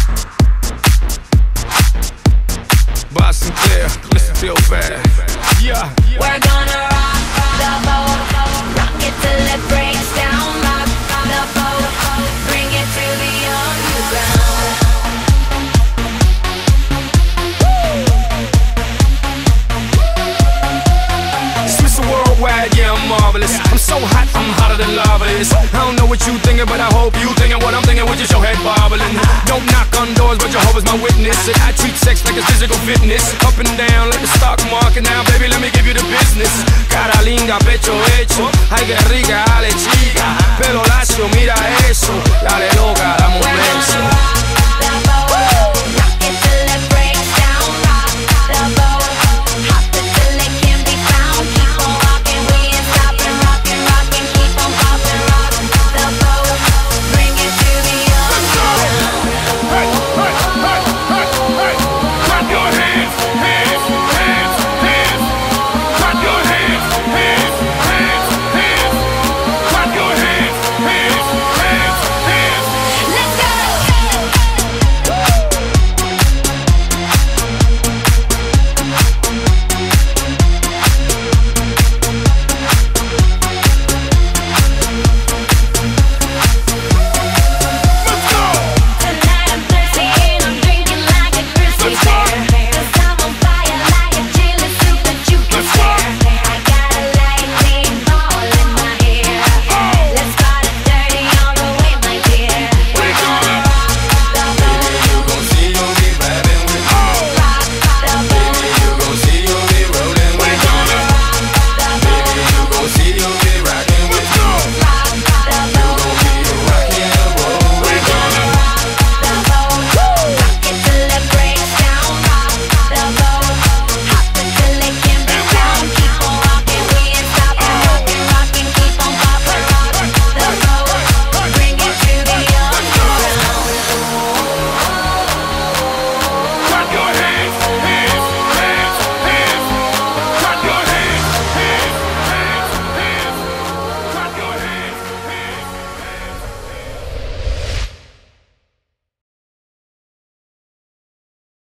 Boston Clear, listen feel bad. Yeah. We're gonna rock the boat, rock it till it breaks down. Rock the boat, bring it to the underground. It's Mr. Worldwide, yeah, I'm marvelous. I'm so hot, I'm hotter than lava is. I don't know what you thinking, but I hope you thinking what I'm thinking with just your head bobbling. Don't knock on doors, but Jehovah's my witness. And I treat sex like it's physical fitness. Up and down like the stock market. Now, baby, let me give you the business. Cara linda, pecho hecho. Ay, que rica, ale chica. Pelo lacio, mira eso. Dale